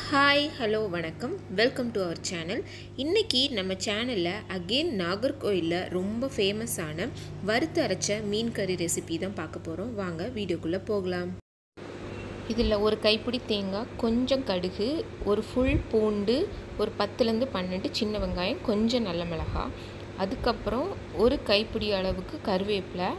Hi hello வணக்கம் welcome to our channel. இன்றைக்கி நம்ம சேனலில் அகெயின் நாகர்கோயிலில் ரொம்ப ஃபேமஸான வறுத்து அரைச்ச மீன் கறி ரெசிபி தான் பார்க்க போகிறோம். வாங்க வீடியோக்குள்ளே போகலாம். இதில் ஒரு கைப்பிடி தேங்காய், கொஞ்சம் கடுகு, ஒரு ஃபுல் பூண்டு, ஒரு 10லேருந்து 12 சின்ன வெங்காயம், கொஞ்சம் நல்ல மிளகாய், அதுக்கப்புறம் ஒரு கைப்பிடி அளவுக்கு கருவேப்பிலை,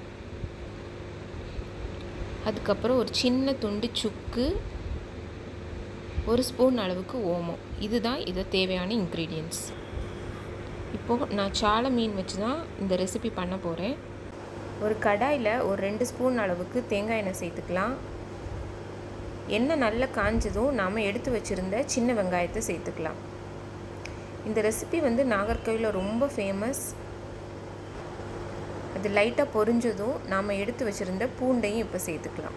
அதுக்கப்புறம் ஒரு சின்ன துண்டு சுக்கு, ஒரு ஸ்பூன் அளவுக்கு ஓமம். இதுதான் இது தேவையான இன்க்ரீடியன்ட்ஸ். இப்போது நான் சாலை மீன் வச்சு தான் இந்த ரெசிபி பண்ண போகிறேன். ஒரு கடாயில் ஒரு 2 ஸ்பூன் அளவுக்கு தேங்காய் எண்ணெய் சேர்த்துக்கலாம். எண்ணெய் நல்லா காஞ்சதும் நாம் எடுத்து வச்சுருந்த சின்ன வெங்காயத்தை சேர்த்துக்கலாம். இந்த ரெசிபி நாகர்கோயிலில் ரொம்ப ஃபேமஸ். அது லைட்டாக பொரிஞ்சதும் நாம் எடுத்து வச்சுருந்த பூண்டையும் இப்போ சேர்த்துக்கலாம்.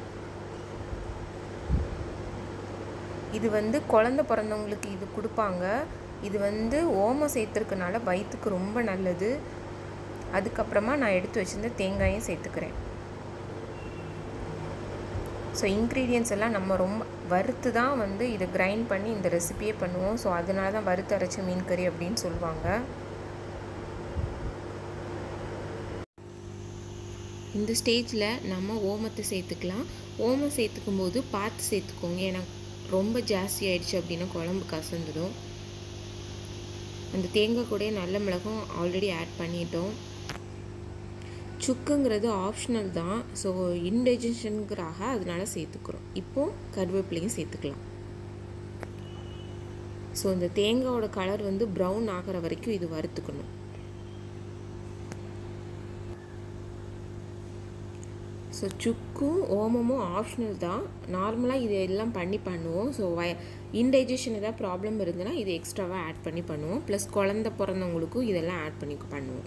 இது குழந்தை பிறந்தவங்களுக்கு இது கொடுப்பாங்க. இது ஓமம் சேர்த்துருக்கனால வயிற்றுக்கு ரொம்ப நல்லது. அதுக்கப்புறமா நான் எடுத்து வச்சுருந்த தேங்காயும் சேர்த்துக்கிறேன். ஸோ இன்க்ரீடியன்ட்ஸ் எல்லாம் நம்ம ரொம்ப வறுத்து தான் இதை கிரைண்ட் பண்ணி இந்த ரெசிபியே பண்ணுவோம். ஸோ அதனால தான் வறுத்து அரைச்ச மீன் கறி அப்படின்னு சொல்லுவாங்க. இந்த ஸ்டேஜில் நம்ம ஓமத்தை சேர்த்துக்கலாம். ஓமம் சேர்த்துக்கும் போது பார்த்து சேர்த்துக்கோங்க. ஏன்னா ரொம்ப ஜாஸ்தி ஆயிடுச்சு அப்படின்னா குழம்பு கசந்துடும். அந்த தேங்காய் கூட நல்ல மிளகும் ஆல்ரெடி ஆட் பண்ணிட்டோம். சுக்குங்கிறது ஆப்ஷனல் தான். ஸோ இன்டைஜஷனுங்கிறாக அதனால சேர்த்துக்கிறோம். இப்போது கருவேப்பிலையும் சேர்த்துக்கலாம். ஸோ இந்த தேங்காயோட கலர் ப்ரௌன் ஆகிற வரைக்கும் இது வறுத்துக்கணும். ஸோ சுக்கும் ஓமமும் ஆப்ஷனல் தான். நார்மலாக இது எல்லாம் பண்ணுவோம். ஸோ இன்டைஜஷன் ஏதாவது ப்ராப்ளம் இருந்ததுன்னா இது எக்ஸ்ட்ராவாக ஆட் பண்ணி பண்ணுவோம். ப்ளஸ் குழந்தை பிறந்தவங்களுக்கும் இதெல்லாம் ஆட் பண்ணி பண்ணுவோம்.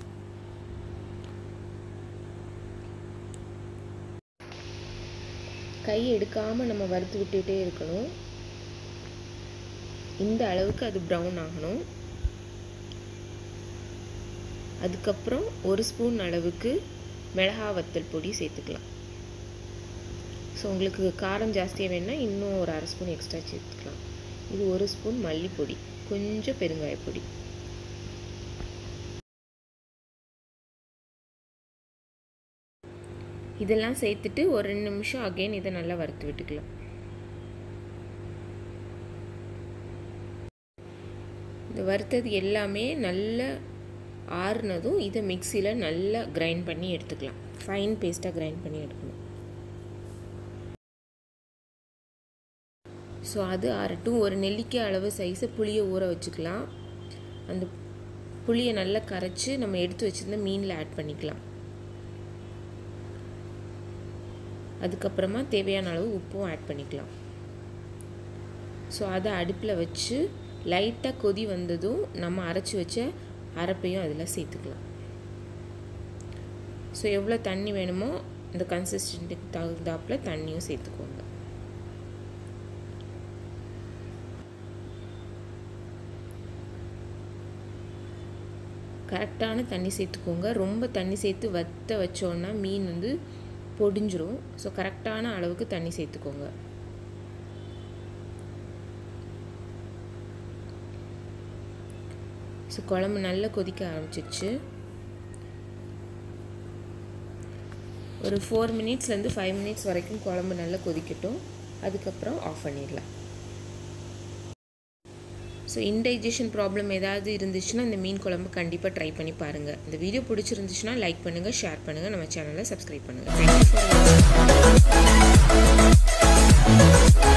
கை எடுக்காமல் நம்ம வறுத்து விட்டுகிட்டே இருக்கணும். இந்த அளவுக்கு அது ப்ரௌன் ஆகணும். அதுக்கப்புறம் ஒரு ஸ்பூன் அளவுக்கு மிளகாய் வத்தல் பொடி சேர்த்துக்கலாம். ஸோ உங்களுக்கு காரம் ஜாஸ்தியாக வேணுன்னா இன்னும் ஒரு அரை ஸ்பூன் எக்ஸ்ட்ரா சேர்த்துக்கலாம். இது ஒரு ஸ்பூன் மல்லிப்பொடி, கொஞ்சம் பெருங்காயப்பொடி. இதெல்லாம் சேர்த்துட்டு ஒரு 2 நிமிஷம் அகைன் இதை நல்லா வறுத்து விட்டுக்கலாம். இந்த வறுத்தது எல்லாமே நல்ல ஆறுனதும் இதை மிக்சியில் நல்லா கிரைண்ட் பண்ணி எடுத்துக்கலாம். ஃபைன் பேஸ்ட்டாக கிரைண்ட் பண்ணி எடுக்கணும். ஸோ அது ஆறட்டும். ஒரு நெல்லிக்காய் அளவு சைஸை புளியை ஊற வச்சுக்கலாம். அந்த புளியை நல்லா கரைச்சி நம்ம எடுத்து வச்சுருந்த மீனில் ஆட் பண்ணிக்கலாம். அதுக்கப்புறமா தேவையான அளவு உப்பும் ஆட் பண்ணிக்கலாம். ஸோ அதை அடுப்பில் வச்சு லைட்டாக கொதி வந்ததும் நம்ம அரைச்சி வச்ச அரைப்பையும் அதில் சேர்த்துக்கலாம். ஸோ எவ்வளோ தண்ணி வேணுமோ இந்த கன்சிஸ்டன்ட்டுக்கு தகுந்தாப்பில் தண்ணியும் சேர்த்துக்கோங்க. கரெக்டான தண்ணி சேர்த்துக்கோங்க. ரொம்ப தண்ணி சேர்த்து வற்ற வச்சோன்னா மீன் பொடிஞ்சிரும். ஸோ கரெக்டான அளவுக்கு தண்ணி சேர்த்துக்கோங்க. ஸோ குழம்பு நல்லா கொதிக்க ஆரம்பிச்சிருச்சு. ஒரு 4 மினிட்ஸ்லேருந்து 5 மினிட்ஸ் வரைக்கும் குழம்பு நல்லா கொதிக்கட்டும். அதுக்கப்புறம் ஆஃப் பண்ணிடலாம். ஸோ இன்டைஜஷன் ப்ராப்ளம் ஏதாவது இருந்துச்சுன்னா இந்த மீன் குழம்பு கண்டிப்பாக ட்ரை பண்ணி பாருங்கள். இந்த வீடியோ பிடிச்சிருந்துச்சுன்னா லைக் பண்ணுங்கள், ஷேர் பண்ணுங்கள், நம்ம சேனலை சப்ஸ்கிரைப் பண்ணுங்கள். தேங்க்யூ ஃபார் வாட்சிங்.